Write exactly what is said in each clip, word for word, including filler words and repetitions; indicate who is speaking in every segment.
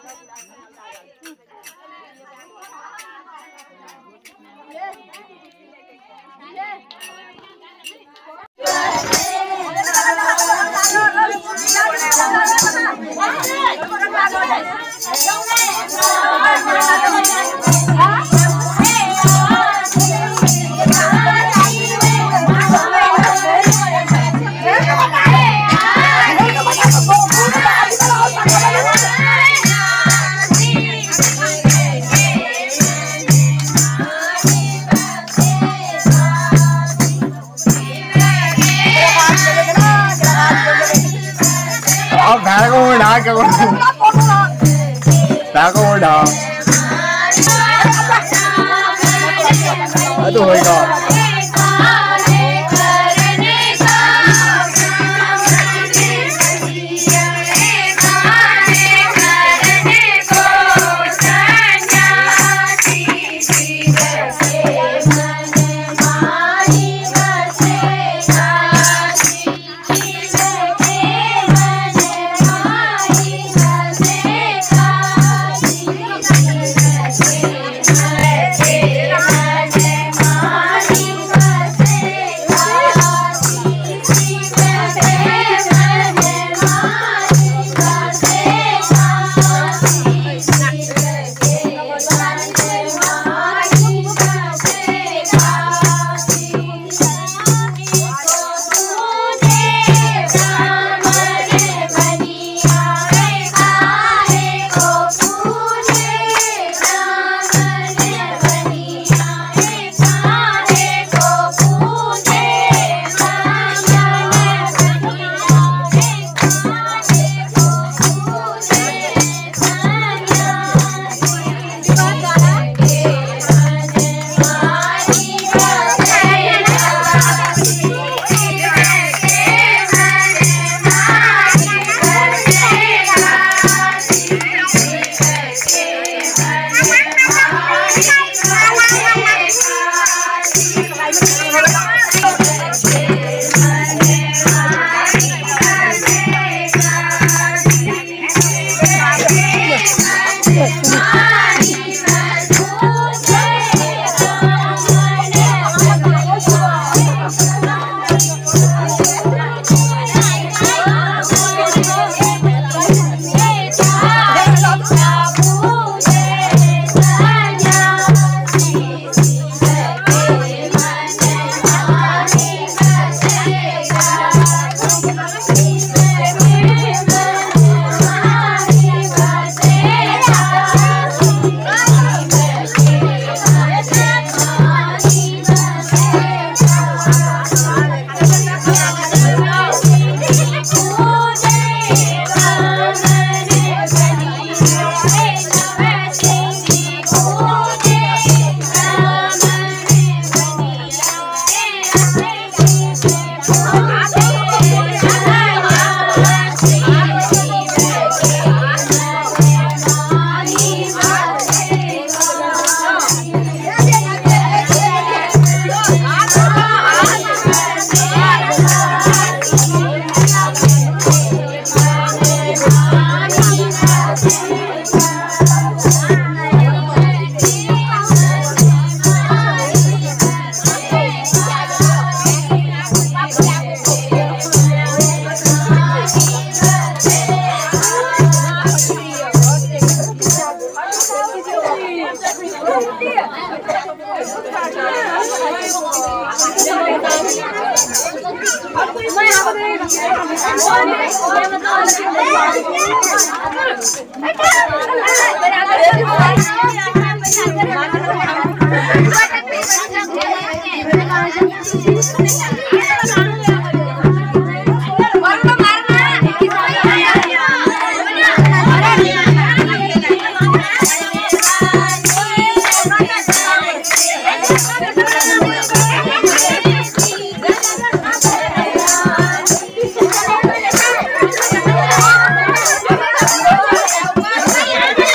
Speaker 1: Aduh, ikaw.
Speaker 2: Thank you.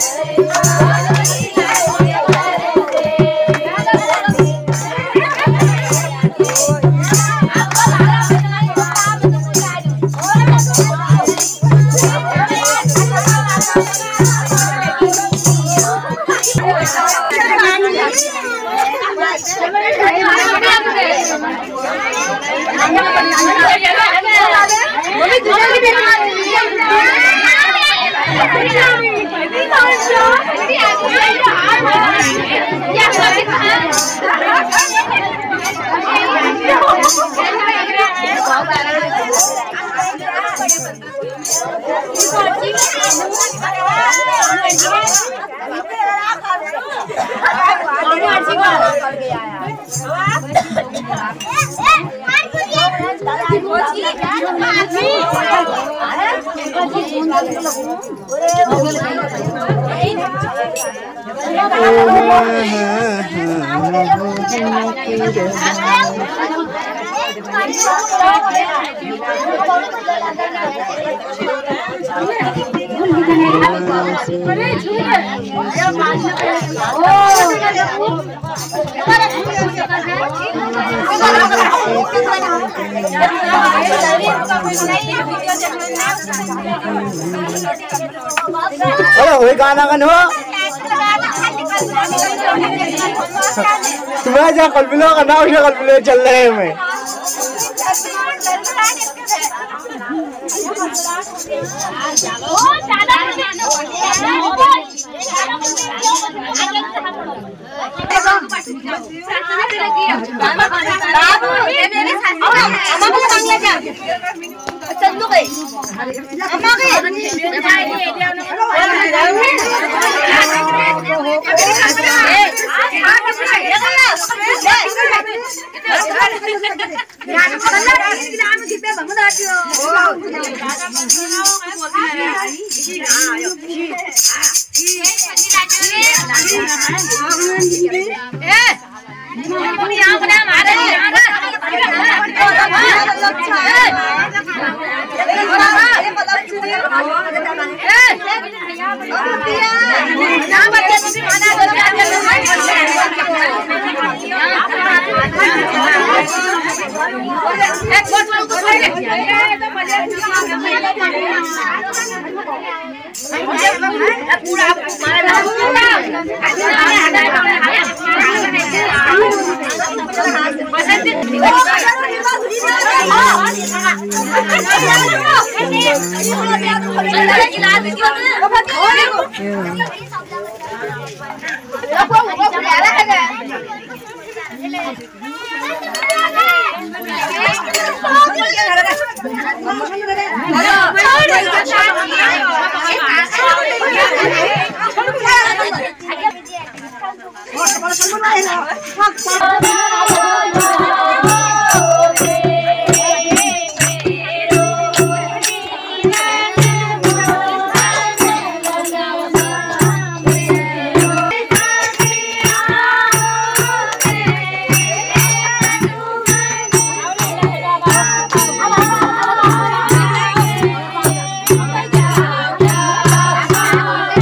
Speaker 1: अरे वही गाना गाना हो तुम्हारा जहाँ कल्पना का नाम से कल्पना चल रहे हैं मैं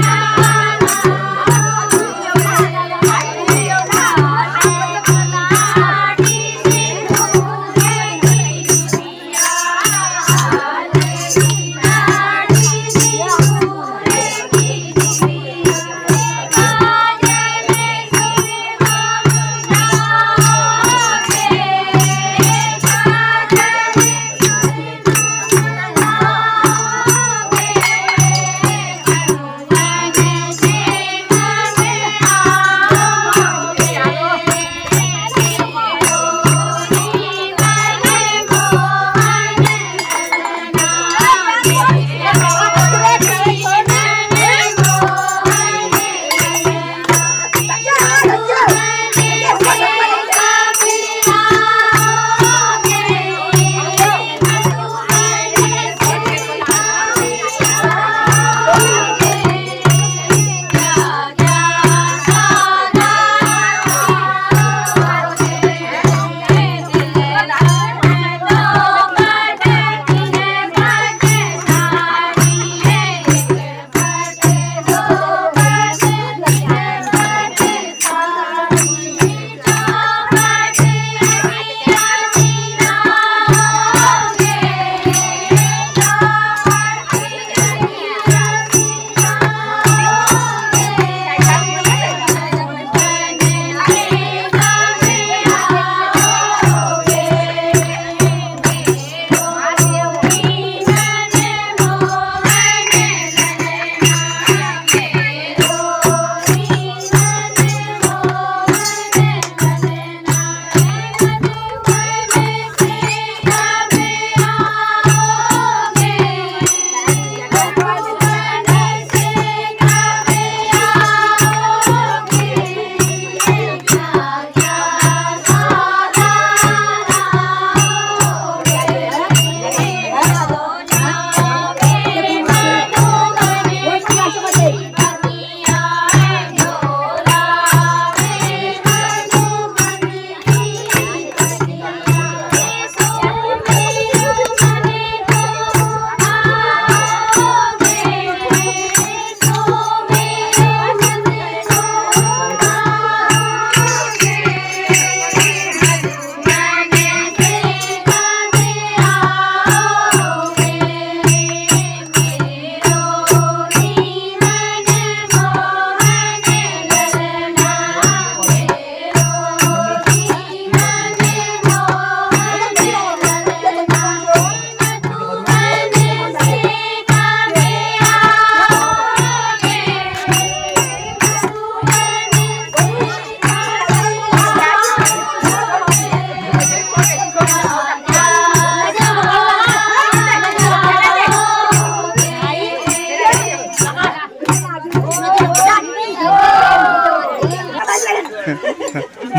Speaker 2: Ah!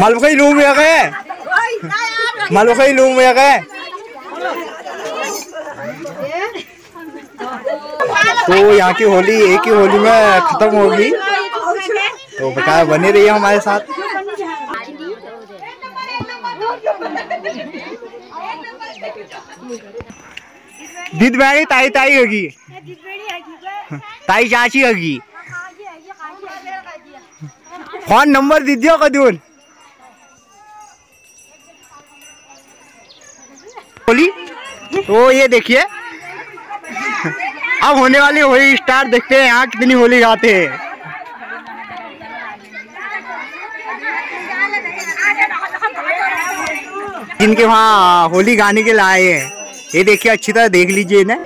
Speaker 1: मलबई लूम में गए मलबई लूम में गए। तो यहाँ की होली एक ही होली में खत्म होगी, तो बेटा बने रहिए हमारे साथ। दीद बैठी ताई ताई होगी, ताई चाची होगी। फोन नंबर दीजिए कदून होली। तो ये देखिए अब होने वाली होली स्टार्ट, देखते हैं यहाँ कितनी होली गाते हैं। जिनके वहाँ होली गाने के लिए आए हैं, ये देखिए अच्छी तरह देख लीजिए इन्हें।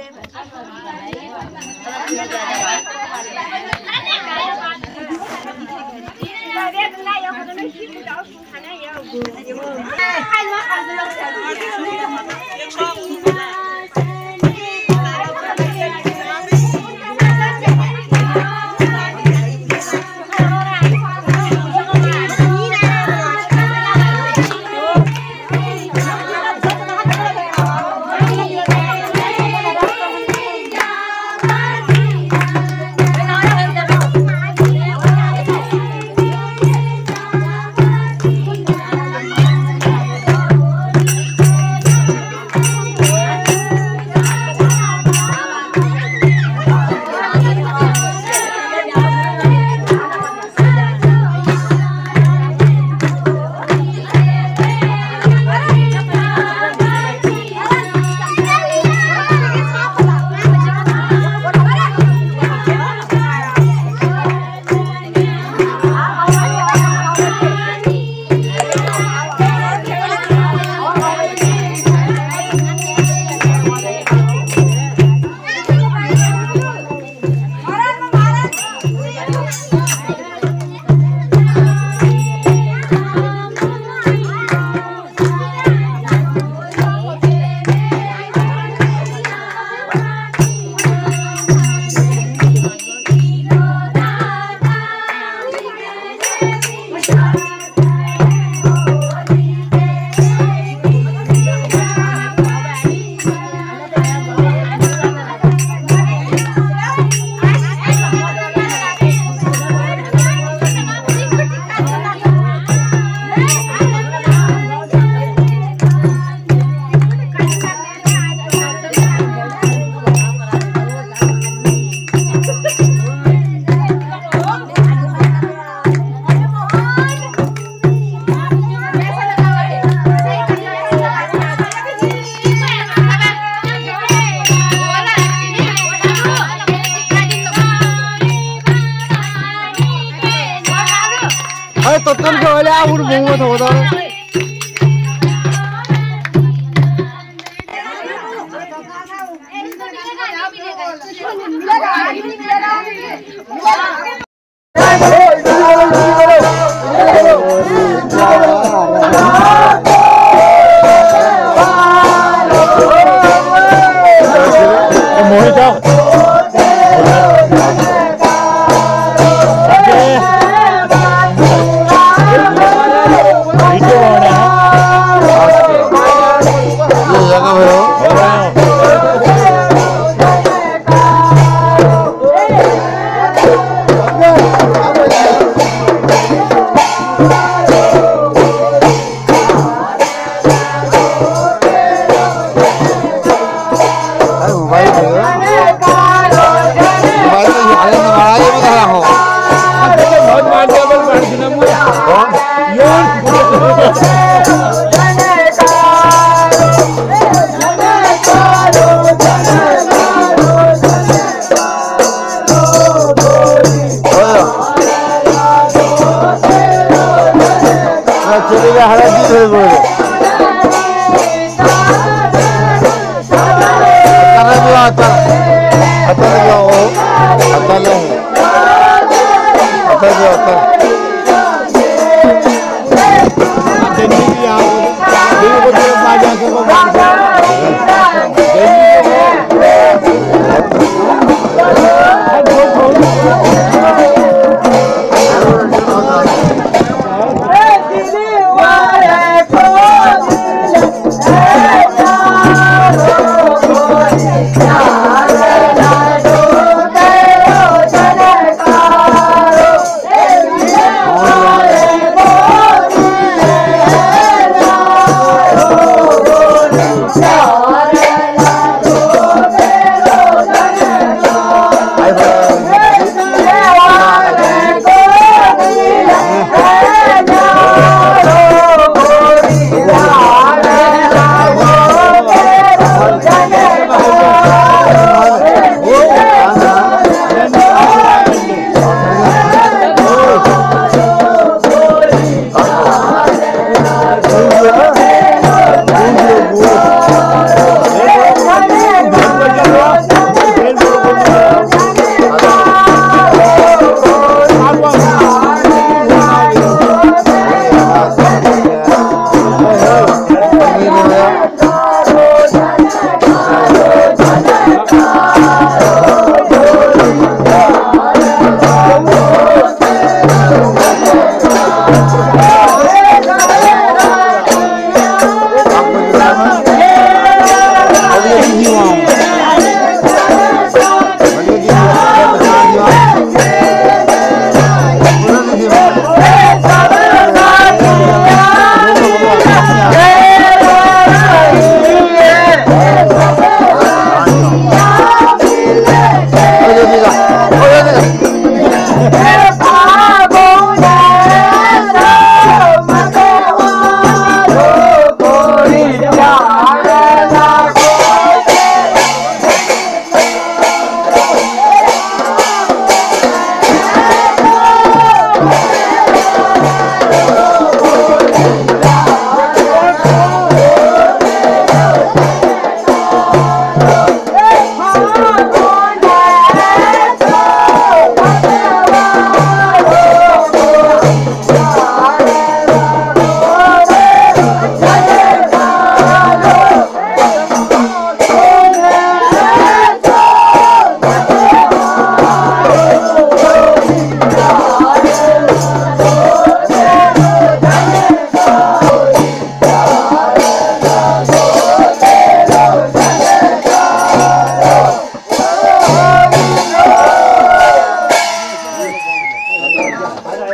Speaker 1: तो तुम को ले आ उड़ मुंह तो होता मोहित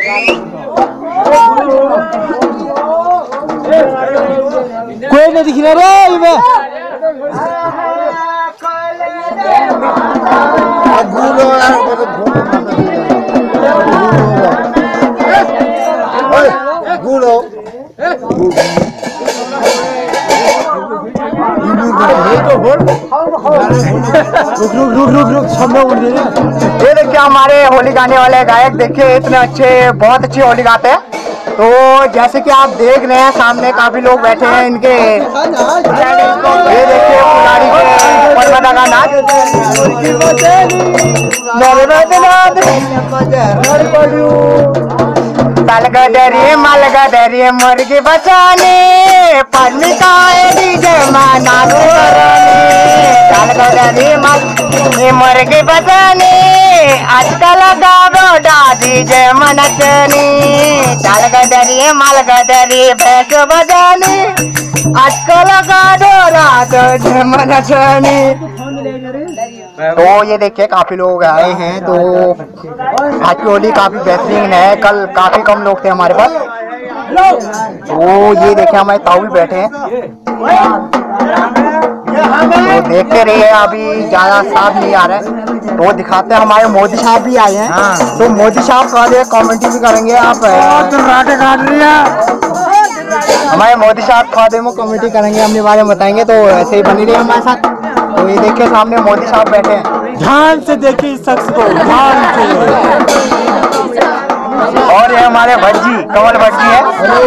Speaker 2: कोई नहीं दिख रहा रे इमे
Speaker 1: गुड़ो
Speaker 2: रुक रुक रुक रुक रुक सब लोग उठ गए।
Speaker 1: ये देखिए हमारे होली गाने वाले गायक, देखिए इतने अच्छे, बहुत अच्छी होली गाते हैं। तो जैसे कि आप देख रहे हैं सामने काफी लोग बैठे हैं इनके, ये देखिए पुजारी के परमदा का नाच। मलगदरी मलगदरी मुर्गी बचाने पन्नी का डीजे माना मलगदरी मुर्गी बचाने आजकल गावो डीजे मनचनी मलगदरी मलगदरी भैंस बजानी आजकल गावो रात मनचनी। तो ये देखिए काफी लोग आए हैं। तो आज की होली काफी बेहतरीन है। कल काफी कम लोग थे हमारे पास। तो ये देखिए हमारे ताऊ भी बैठे हैं। तो देखते रहिए, अभी ज्यादा साफ नहीं आ रहा है तो दिखाते हैं। हमारे मोदी साहब भी आए हैं। हाँ। तो मोदी साहब का कमेंट्री भी करेंगे। आप हमारे मोदी साहब खादे में कमेंट्री करेंगे, अपने बारे में बताएंगे। तो ऐसे ही बनी रही हमारे साथ। तो ये देखिए सामने मोदी साहब बैठे हैं।
Speaker 2: ध्यान से देखिए इस शख्स को, ध्यान से।
Speaker 1: और ये हमारे भट्टी, कमल भट्टी है।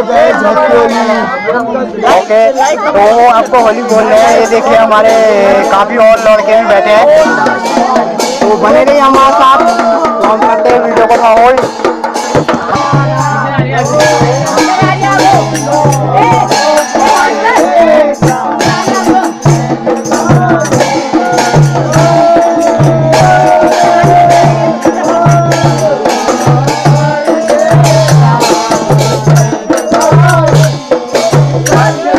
Speaker 1: ओके, तो आपको होली बोल रहे हैं। ये देखिए हमारे काफी और लड़के भी बैठे हैं। तो बने रहिए हमारे साथ। तो हम करते हैं वीडियो को होल्ड।
Speaker 3: Yeah.